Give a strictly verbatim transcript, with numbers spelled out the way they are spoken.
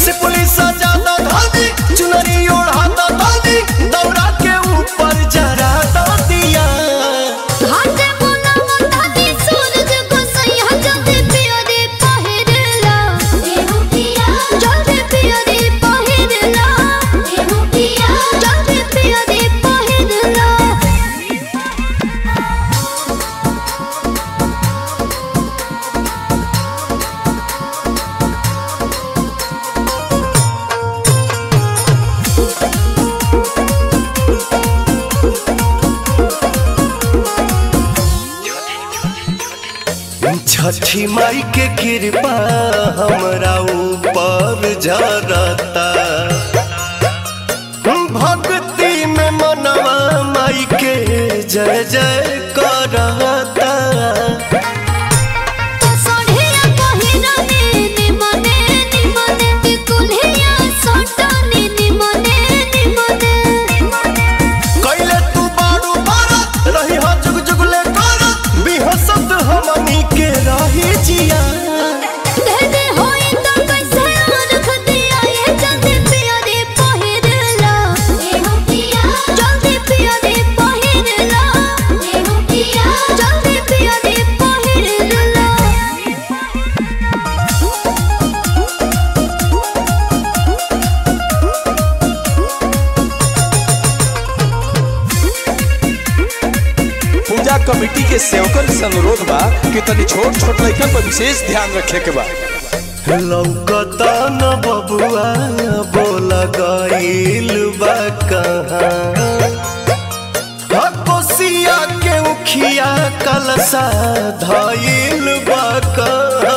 सिपुली सजाता धादी चुनरी ओढ़ाता दादी दौरा के ऊपर जरा दिया घाटे मुना दादी सूरज को सैया जल्दी पिया रे पहिरला देहु पिया जल्दी पिया रे पहिरला देहु पिया जल्दी पिया रे पहिरला। छठी माई के कृपा हमरा ऊपर झरता भक्ति में मनवा माई के जय जय करता। सोढ़िया पहिरने निमने निमने कुल्हिया सोटने निमने निमने कैले तू बारू बारा रही हा जुग जुगले करा बिहसत हमनी के रही जिया दे दे होई तो कैसे रख दिया ये जल्दी पिया रे पहिरला देहु पिया जल्दी पिया रे पहिरला देहु पिया जल्दी पिया रे पहिरला। पूजा कमेटी के सेवकन से अनुरोध बा कि तनी छोट छोट लड़कन पर विशेष ध्यान रखे के बा। लौकता न बबुआ बोल गईल बा कहाँ कोसिया के उखिया कलसा धईल बा कहाँ।